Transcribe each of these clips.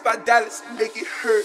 by Dallas, make it hurt.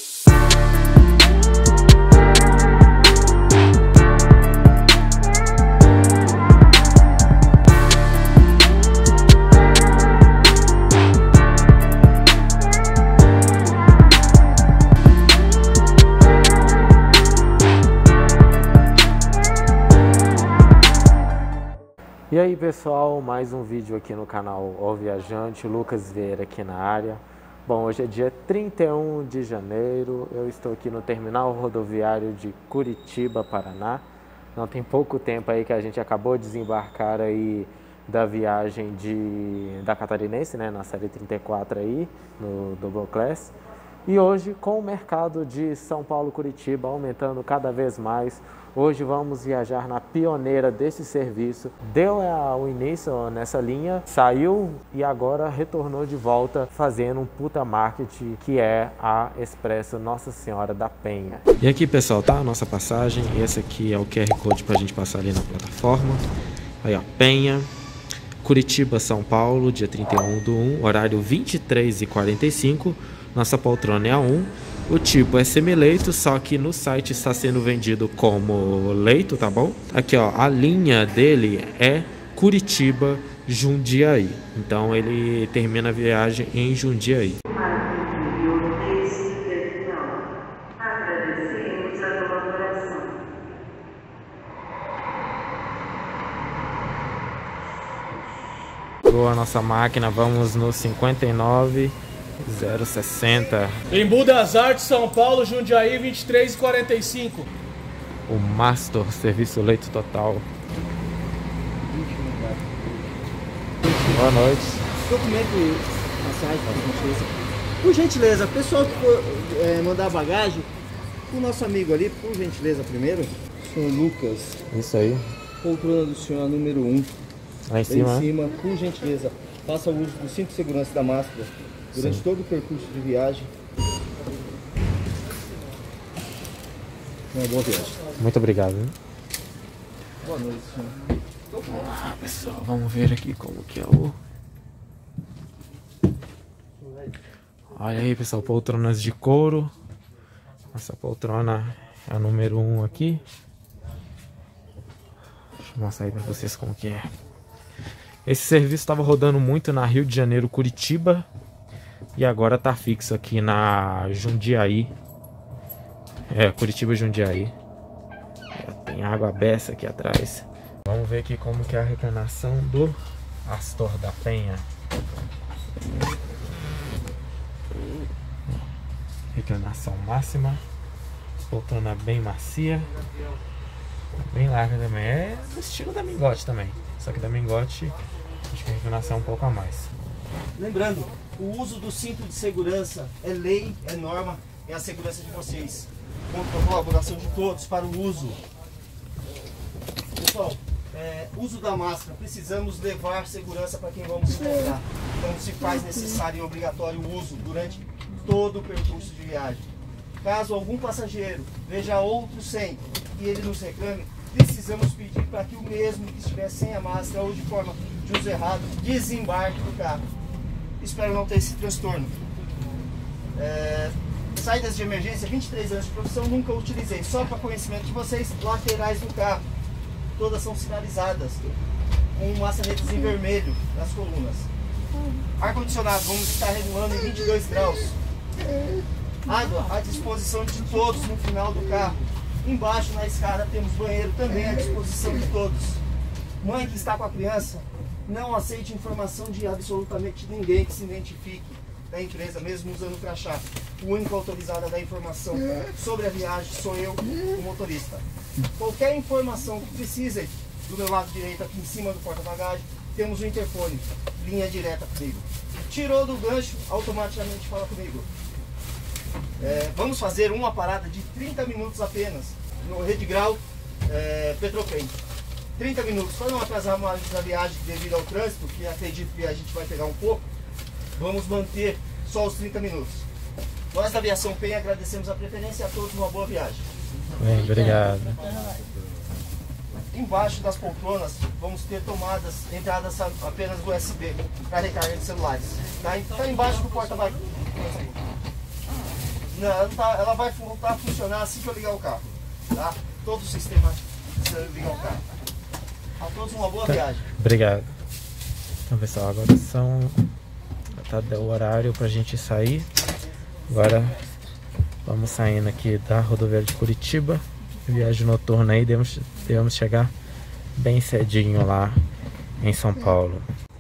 E aí pessoal, mais um vídeo aqui no canal O Viajante, Lucas Vieira aqui na área. Bom, hoje é dia 31 de janeiro, eu estou aqui no terminal rodoviário de Curitiba, Paraná. Não tem pouco tempo aí que a gente acabou de desembarcar aí da viagem da Catarinense, né, na série 34 aí, no Double Class. E hoje, com o mercado de São Paulo-Curitiba aumentando cada vez mais, hoje vamos viajar na pioneira desse serviço. Deu o início nessa linha, saiu e agora retornou de volta fazendo um puta marketing, que é a Expresso Nossa Senhora da Penha. E aqui pessoal, tá a nossa passagem. Esse aqui é o QR Code pra gente passar ali na plataforma. Aí ó, Penha, Curitiba, São Paulo, dia 31/1, horário 23h45. Nossa poltrona é a 1. O tipo é semi-leito, só que no site está sendo vendido como leito, tá bom? Aqui ó, a linha dele é Curitiba, Jundiaí. Então ele termina a viagem em Jundiaí. Boa a nossa máquina, vamos no 59.060. Embu das Artes, São Paulo, Jundiaí, 23h45. O Master, serviço leito total. Boa noite. Documento passagem, por gentileza, pessoal que for mandar bagagem, o nosso amigo ali, por gentileza, primeiro, senhor Lucas. Isso aí. Poltrona do senhor número 1. Lá em cima. Lá em cima, por gentileza, faça uso do cinto de segurança da máscara durante todo o percurso de viagem. Uma boa viagem. Muito obrigado. Hein? Boa noite, senhor. Ah, pessoal, vamos ver aqui como que é o... Olha aí, pessoal, poltronas de couro. Essa poltrona é a número 1 aqui. Deixa eu mostrar aí pra vocês como que é. Esse serviço estava rodando muito na Rio de Janeiro, Curitiba. E agora tá fixo aqui na Jundiaí. Curitiba, Jundiaí. Tem água beça aqui atrás. Vamos ver aqui como que é a reclinação do Astor da Penha. Reclinação máxima. Poltrona bem macia. Bem larga também. É do estilo da Mingote também. Só que da Mingote, acho que a reclinação é um pouco a mais. Lembrando, o uso do cinto de segurança é lei, é norma, é a segurança de vocês. Conto com a colaboração de todos para o uso. Pessoal, uso da máscara, precisamos levar segurança para quem vamos encontrar. Então se faz necessário e obrigatório o uso durante todo o percurso de viagem. Caso algum passageiro veja outro sem e ele nos reclame, precisamos pedir para que o mesmo que estiver sem a máscara ou de forma de uso errado, desembarque do carro. Espero não ter esse transtorno. Saídas de emergência, 23 anos de profissão, nunca utilizei. Só para conhecimento de vocês, laterais do carro, todas são sinalizadas com maçanetas em vermelho nas colunas. Ar-condicionado, vamos estar regulando em 22 graus. Água à disposição de todos no final do carro. Embaixo na escada temos banheiro também à disposição de todos. Mãe que está com a criança, não aceite informação de absolutamente ninguém que se identifique da empresa, mesmo usando o crachá. O único autorizado a dar informação sobre a viagem sou eu, o motorista. Qualquer informação que precisem, do meu lado direito, aqui em cima do porta-bagagem, temos o interfone, linha direta comigo. Tirou do gancho, automaticamente fala comigo. Vamos fazer uma parada de 30 minutos apenas no Rede Grau Petropen. 30 minutos, para não atrasar mais a viagem devido ao trânsito, que acredito que a gente vai pegar um pouco, vamos manter só os 30 minutos. Nós da Aviação Penha agradecemos a preferência a todos, uma boa viagem. Bem, obrigado. Embaixo das poltronas vamos ter tomadas, entradas apenas USB para recarga de celulares. Tá embaixo do porta-bagagem. Ela vai voltar a funcionar assim que eu ligar o carro, tá? Todo o sistema se eu ligar o carro. A todos uma boa viagem. Obrigado. Então, pessoal, agora deu o horário pra gente sair. Agora vamos saindo aqui da rodoviária de Curitiba. Viagem noturna aí, devemos chegar bem cedinho lá em São Paulo.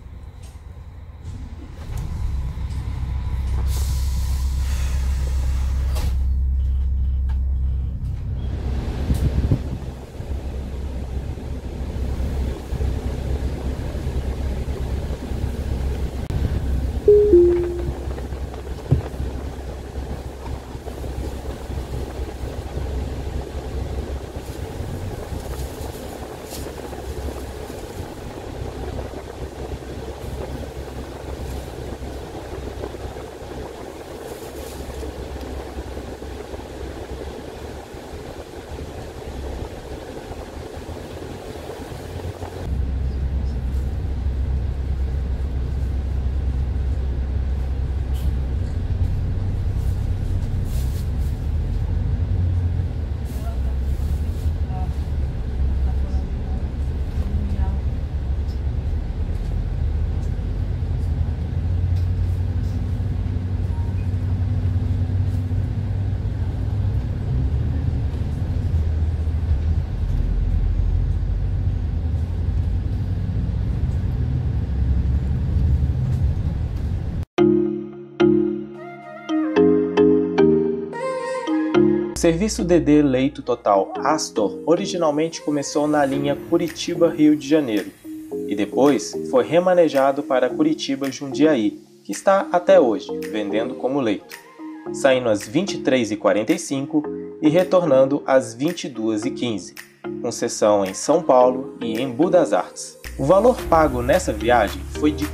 O serviço DD Leito Total Astor originalmente começou na linha Curitiba-Rio de Janeiro e depois foi remanejado para Curitiba-Jundiaí, que está até hoje vendendo como leito, saindo às 23h45 e retornando às 22h15, com seção em São Paulo e em Budas Artes. O valor pago nessa viagem foi de R$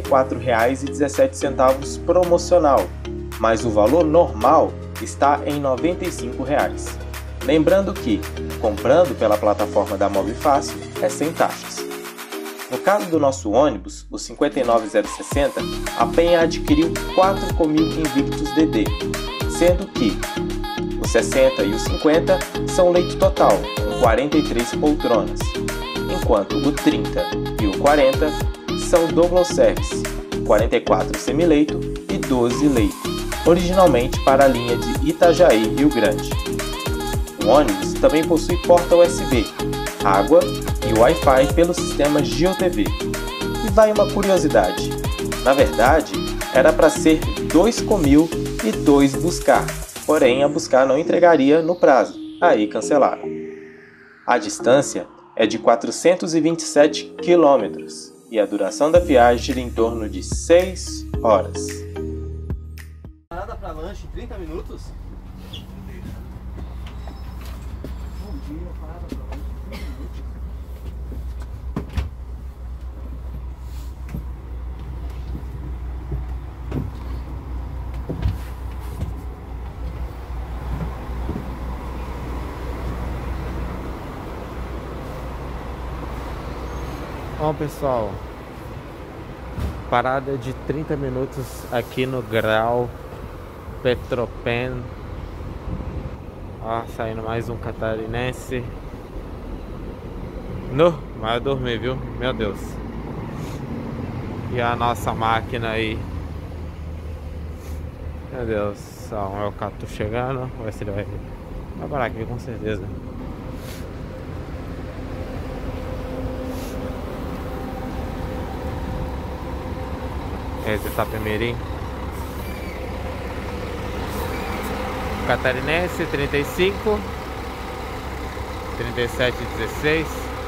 44,17 promocional, mas o valor normal está em R$ 95. Lembrando que, comprando pela plataforma da Mobifácil, é sem taxas. No caso do nosso ônibus, o 59060, a Penha adquiriu 4 Comil Invictus DD, sendo que o 60 e o 50 são leito total, com 43 poltronas, enquanto o 30 e o 40 são double service, 44 semileito e 12 leito, originalmente para a linha de Itajaí, Rio Grande. O ônibus também possui porta USB, água e Wi-Fi pelo sistema GeoTV. E vai uma curiosidade, na verdade era para ser 2 Comil e 2 Buscar, porém a Buscar não entregaria no prazo, aí cancelaram. A distância é de 427 km e a duração da viagem gira em torno de 6 horas. Parada para lanche, 30 minutos? Bom dia, parada para lanche, 30 minutos. Bom, pessoal, parada de 30 minutos aqui no Grau Petropen. Ó, saindo mais um catarinense. Vai dormir, viu? Meu Deus. E a nossa máquina aí. Meu Deus. Ó, é o Catu chegando. Vamos ver se ele vai parar aqui com certeza. Esse Itapemirim. Catarinense 35 3716.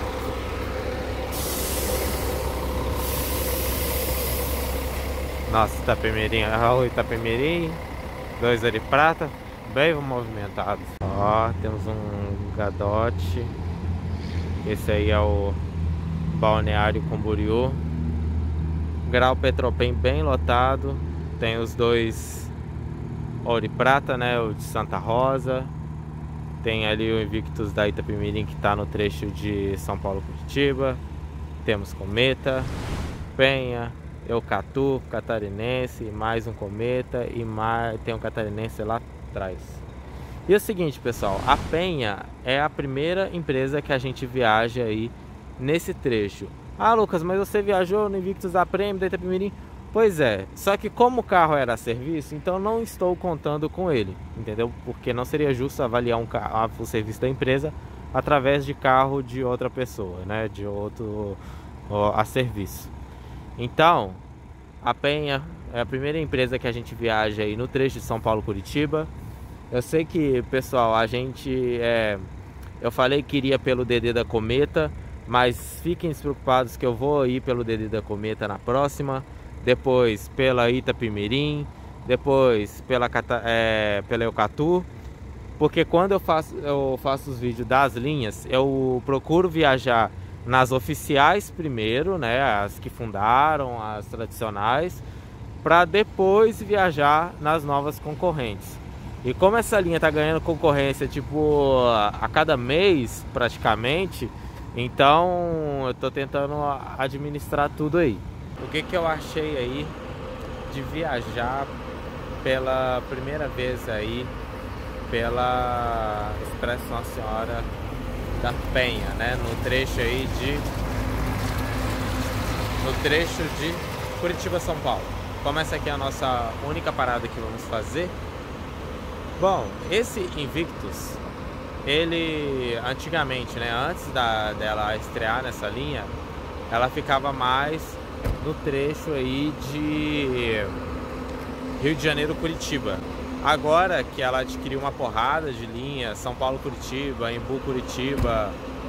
Nossa, Itapemirim, o Itapemirim, 2 de prata, bem movimentado. Ó, temos um Gadote. Esse aí é o Balneário Camboriú. Grau Petropen bem lotado. Tem os 2 Ouro e Prata, né? O de Santa Rosa. Tem ali o Invictus da Itapemirim, que está no trecho de São Paulo-Curitiba. Temos Cometa, Penha, Eucatu, Catarinense, mais um Cometa e tem um Catarinense lá atrás. E é o seguinte, pessoal, a Penha é a primeira empresa que a gente viaja aí nesse trecho. Ah, Lucas, mas você viajou no Invictus da Prêmio, da Itapemirim? Pois é, só que como o carro era a serviço, então não estou contando com ele, entendeu? Porque não seria justo avaliar o serviço da empresa através de carro de outra pessoa, né? De outro a serviço. Então, a Penha é a primeira empresa que a gente viaja aí no trecho de São Paulo-Curitiba. Eu sei que, pessoal, a gente eu falei que iria pelo DD da Cometa, mas fiquem despreocupados que eu vou ir pelo DD da Cometa na próxima, depois pela Itapemirim, depois pela Eucatu, porque quando eu faço os vídeos das linhas, eu procuro viajar nas oficiais primeiro, né, as que fundaram, as tradicionais, para depois viajar nas novas concorrentes. E como essa linha tá ganhando concorrência tipo a cada mês praticamente, então eu tô tentando administrar tudo aí. O que eu achei aí de viajar pela primeira vez aí pela Expresso Nossa Senhora da Penha, né, no trecho de Curitiba-São Paulo. Como essa aqui é a nossa única parada que vamos fazer. Bom, esse Invictus, ele antigamente, né, antes dela estrear nessa linha, ela ficava mais no trecho aí de Rio de Janeiro-Curitiba. Agora que ela adquiriu uma porrada de linhas, São Paulo-Curitiba, Embu-Curitiba,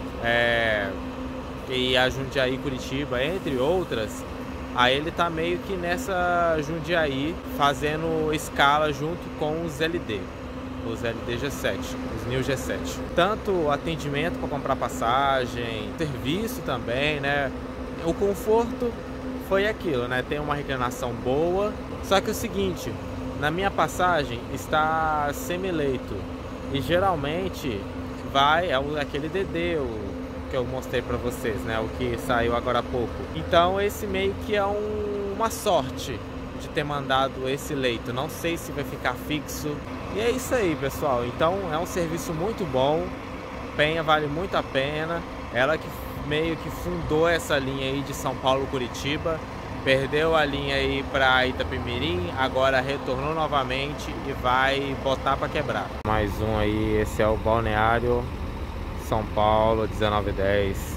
e a Jundiaí-Curitiba, entre outras, aí ele tá meio que nessa Jundiaí, fazendo escala junto com os LD G7, os New G7. Tanto atendimento para comprar passagem, serviço também, né? O conforto foi aquilo, né? Tem uma reclinação boa, só que é o seguinte, na minha passagem está semi-leito e geralmente aquele DD que eu mostrei para vocês, né? O que saiu agora há pouco. Então esse meio que é uma sorte de ter mandado esse leito. Não sei se vai ficar fixo. E é isso aí, pessoal. Então é um serviço muito bom. Penha vale muito a pena. Ela que meio que fundou essa linha aí de São Paulo-Curitiba. Perdeu a linha aí para Itapemirim, agora retornou novamente e vai botar para quebrar. Mais um aí, esse é o Balneário São Paulo 1910.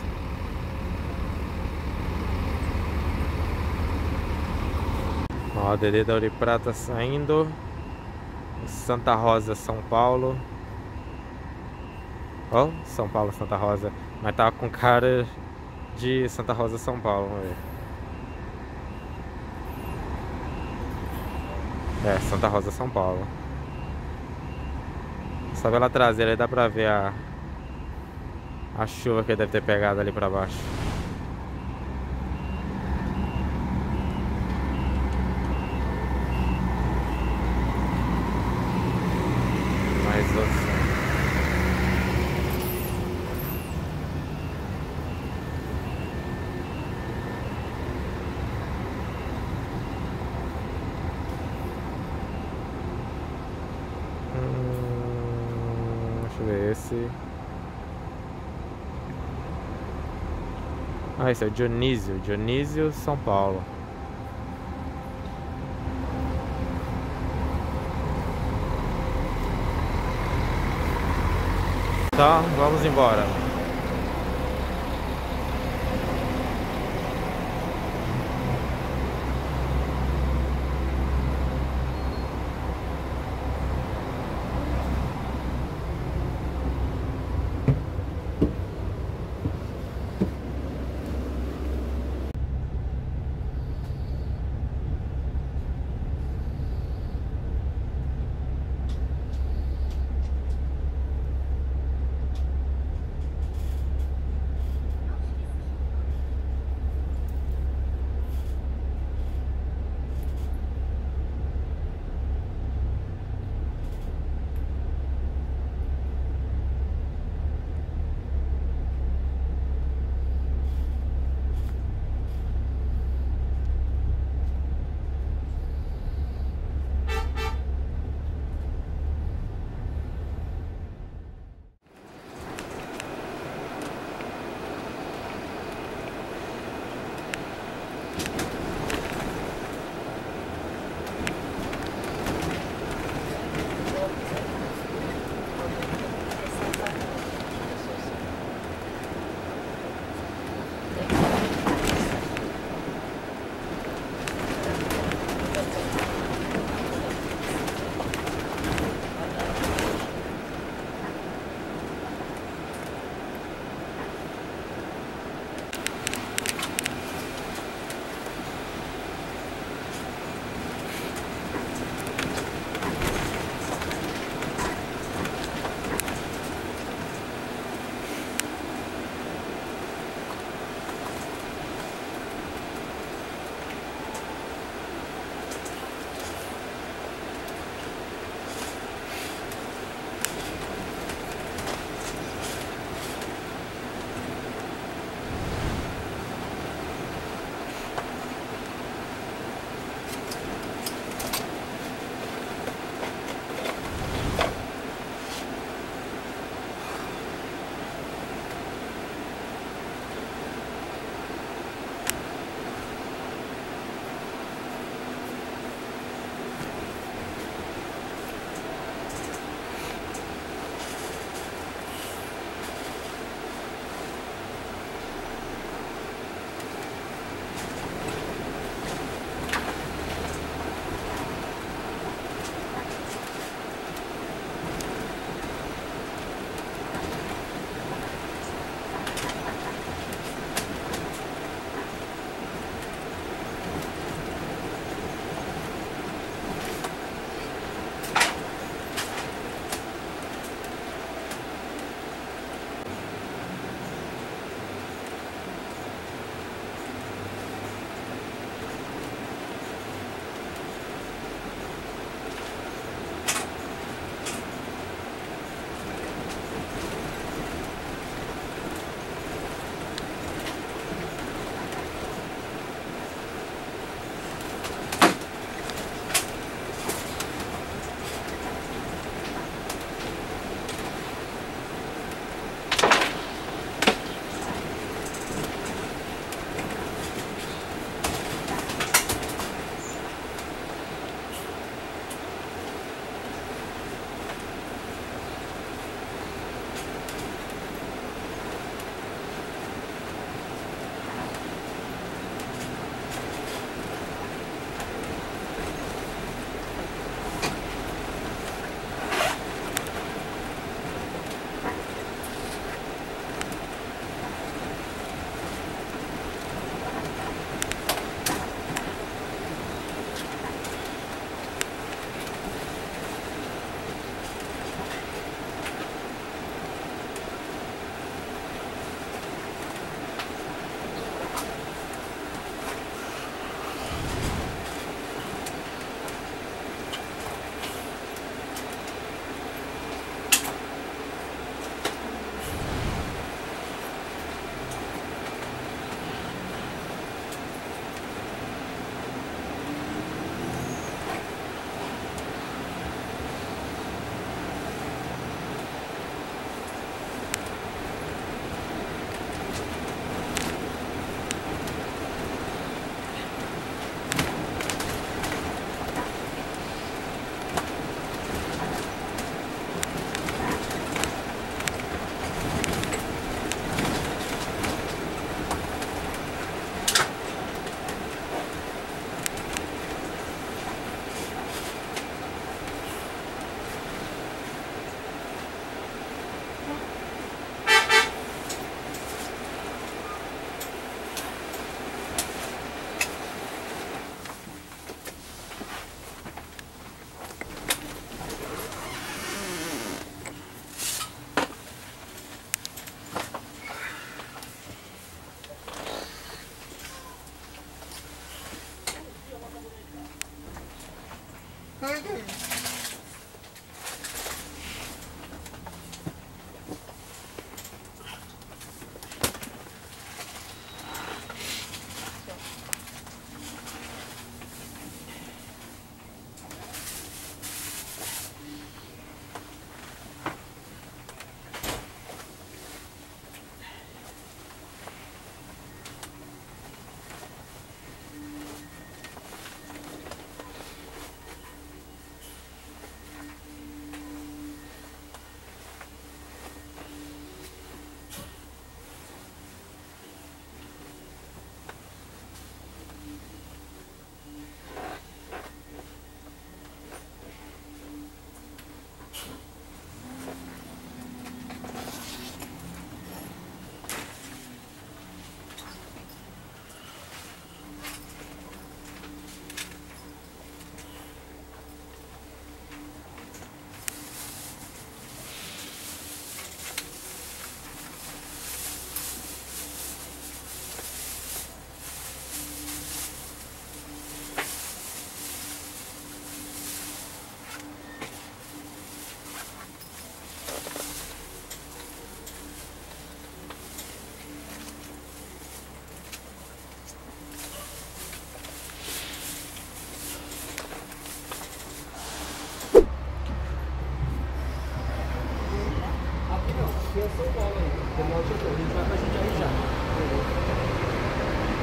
Ó, o DD da Ouro e Prata saindo. Santa Rosa, São Paulo. Ó, São Paulo, Santa Rosa. Mas tava com cara de Santa Rosa, São Paulo. Vamos ver. Santa Rosa, São Paulo. Só pela traseira aí dá pra ver a chuva que deve ter pegado ali pra baixo. Mais outros. Deixa eu ver esse. Ah, esse é o Dionísio, São Paulo. Tá, vamos embora.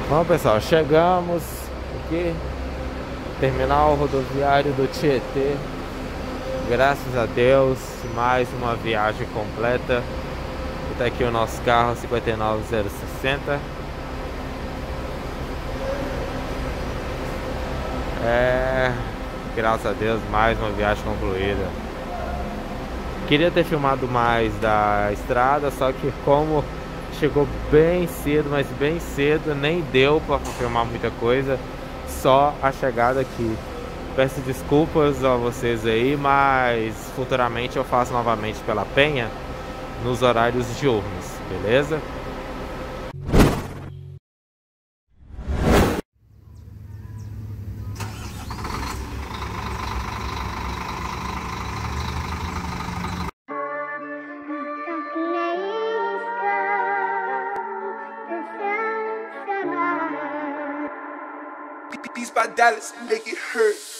Bom, pessoal, chegamos aqui, terminal rodoviário do Tietê. Graças a Deus, mais uma viagem completa. Tá aqui o nosso carro 59060. Graças a Deus, mais uma viagem concluída. Queria ter filmado mais da estrada, só que como chegou bem cedo, mas bem cedo, nem deu para filmar muita coisa, só a chegada aqui. Peço desculpas a vocês aí, mas futuramente eu faço novamente pela Penha nos horários diurnos, beleza? Beats by Dallas, make it hurt.